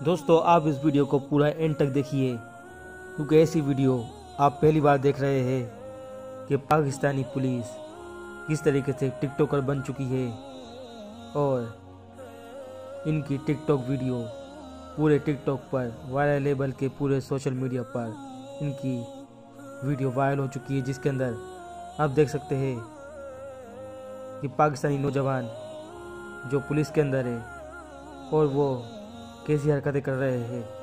दोस्तों आप इस वीडियो को पूरा एंड तक देखिए, क्योंकि ऐसी वीडियो आप पहली बार देख रहे हैं कि पाकिस्तानी पुलिस किस तरीके से टिकटॉकर बन चुकी है और इनकी टिकटॉक वीडियो पूरे टिकटॉक पर वायरल है, बल्कि पूरे सोशल मीडिया पर इनकी वीडियो वायरल हो चुकी है, जिसके अंदर आप देख सकते हैं कि पाकिस्तानी नौजवान जो पुलिस के अंदर है और वो कैसी हरकतें कर रहे हैं।